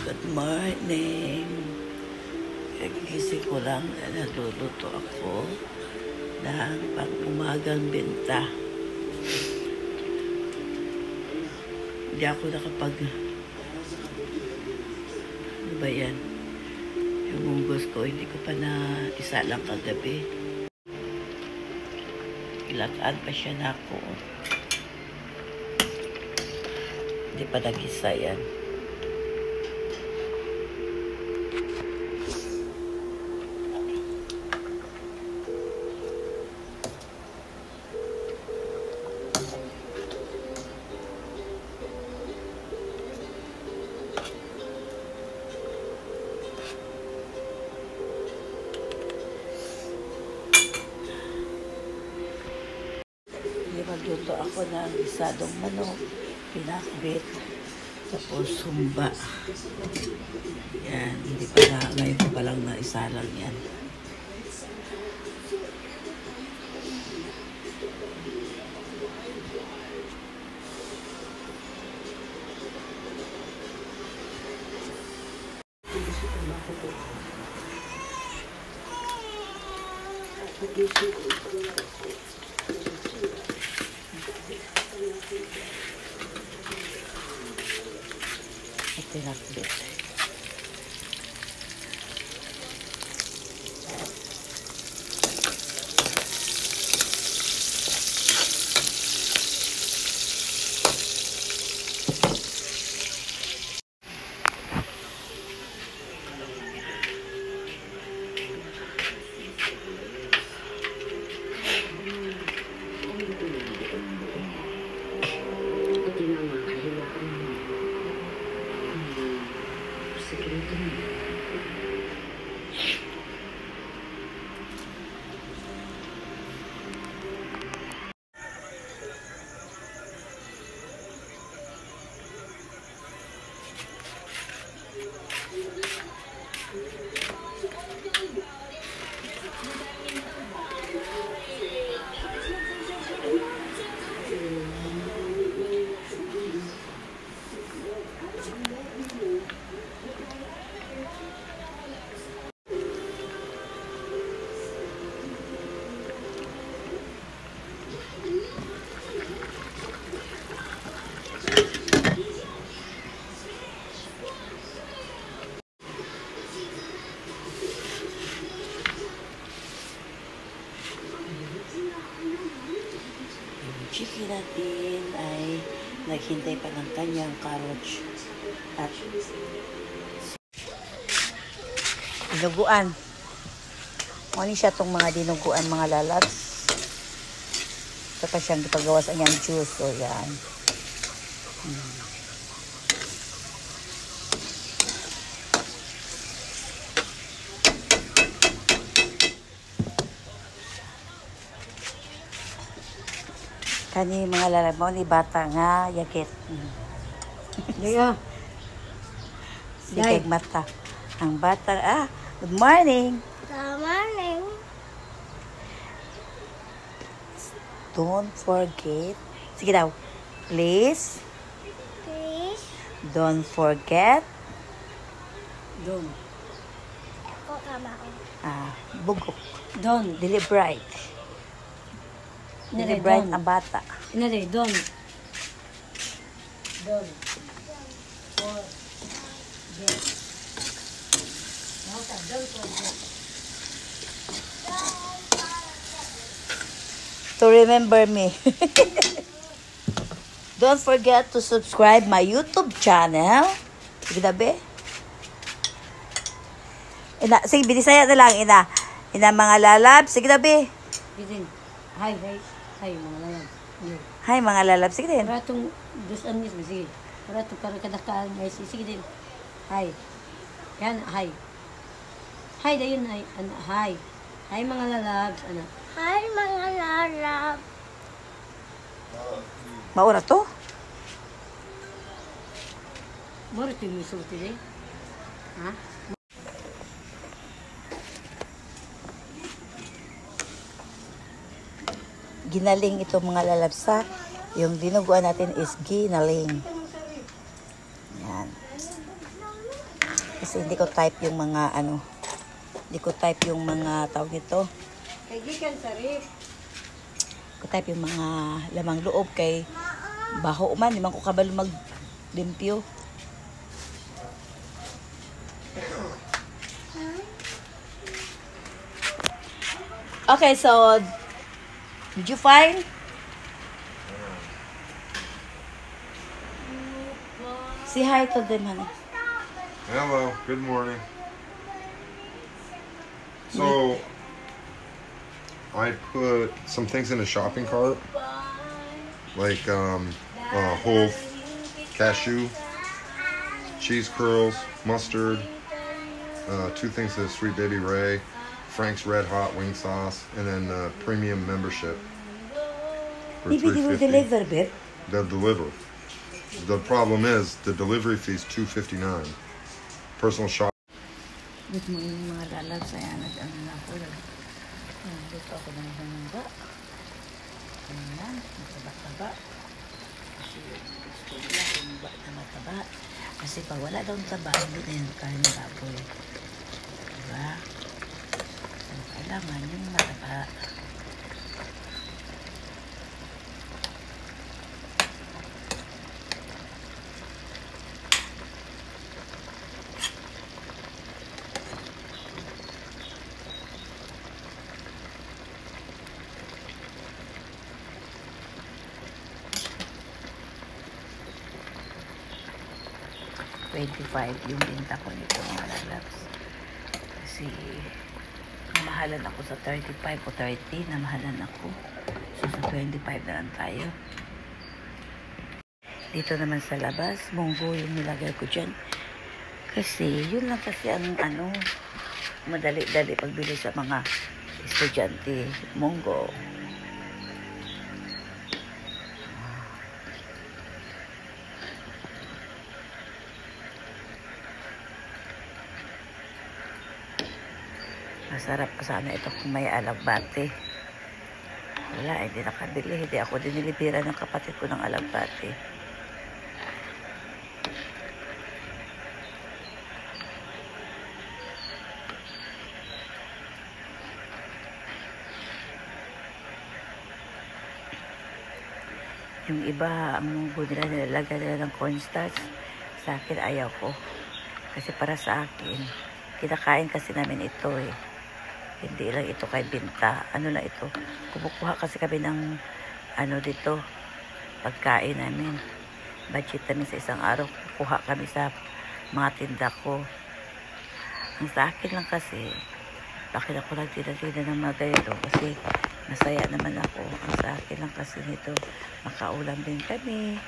Good morning. Kagising ko lang na nagluluto ako ng pang-umagang benta. Hindi ako nakapag... Ano ba yan? Yung munggos ko, hindi ko pa na isa lang kagabi. Ilakaan pa siya na ako. Hindi pa nag-isa yan. Magluto ako ng isadong manok, pinakbit, tapos sumba. Yan, hindi pa na, ngayon ko palang na isa lang yan. Pinakbit. Chicken natin ay naghintay pa ng kanyang carrots at dinuguan. Ano siya itong mga dinuguan, mga lalabs. Saka siyang ipagawa sa niyang juice. O yan. Kani mga lalab mo ni bata nga yakit. Daya. Sikig mata. Ang bata, good morning. Good morning. Don't forget. Sige daw. Please. Please. Don't forget. Don. Ko kama ko. Bugok. Don. Dili bright. Dili bright ang bata. Inari, don. Don. Forget. Don't forget. To remember me. Don't forget to subscribe my YouTube channel. Sige dabe. Sige, binisaya na lang, ina. Ina mga lalab. Sige dabe. Bitin. Hi, mga lalab. Hi, mga lalab. Sige din. Para itong dusan niyo, sige. Para itong kadakalaan, guys. Sige din. Hi. Yan, hi. Hi, dayon, hi. Hi. Hi, mga lalabs. Hi, mga lalab. Maura to? Moro ito yung isulti din. Ha? Ginaling ito mga lalabsa. Yung dinuguan natin is ginaling. Yan. Kasi hindi ko type yung mga ano. Hindi ko type yung mga tawag nito. Kay gikan sa rip. Ko type yung mga lamang loob kay baho man. Di man ko kabalo maglimpyo. Okay, so did you find? Say hi to them, honey. Hello, good morning. So, I put some things in a shopping cart, like whole cashew, cheese curls, mustard, 2 things of Sweet Baby Ray, Frank's Red Hot wing sauce, and then premium membership. For Maybe they will $3.50. deliver, babe. They'll deliver. The problem is the delivery fee is $2.59. Personal shop. Good morning mga lalabs. Ayan, nag-ano na ako. Dito ako ng bangga. Ayan, mataba-taba. Kasi gusto nila humba na mataba. Kasi pag wala daw taba, hindi na yung kain ng baboy. Diba? So, kailangan yung mataba. $25 yung binta ko nito mga lalabs. Kasi namahalan ako sa 35 o 30, namahalan ako. So sa 25 na lang tayo. Dito naman sa labas, munggo yung nilagay ko dyan. Kasi yun lang kasi ang ano, madali-dali pagbili sa mga estudyante. Munggo. Masarap ko sana ito kung may alagbate. Wala, hindi nakabili. Hindi ako dinilibira ng kapatid ko ng alagbate. Yung iba, ang munggo nila, nilalagay nila ng cornstarch. Sa akin, ayaw ko. Kasi para sa akin, kinakain kasi namin ito eh. Hindi lang ito kay binta. Ano lang ito. Kumukuha kasi kami ng ano dito. Pagkain namin. Budget namin sa isang araw. Kukuha kami sa mga tinda ko. Ang sa akin lang kasi, bakit ako nagtinda ng mga ganito? Kasi masaya naman ako. Ang sa akin lang kasi nito, makaulam din kami.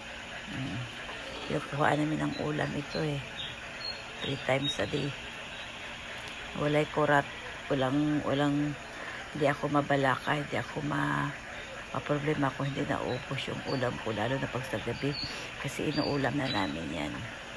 Kukuha namin ng ulam ito eh. 3 times a day. Walay kurat. Walang, hindi ako mabalaka, hindi ako maproblema kung hindi naubos yung ulam ko, lalo na pag sa gabi. Kasi inuulam na namin yan.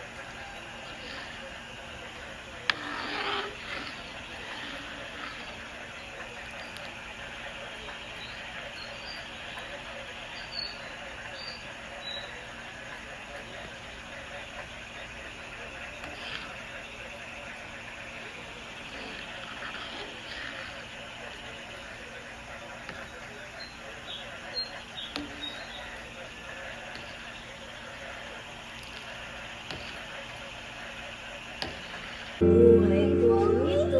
Buhay ko ito,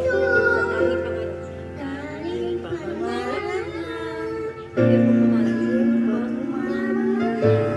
tanging pangalan, tanging pangalan,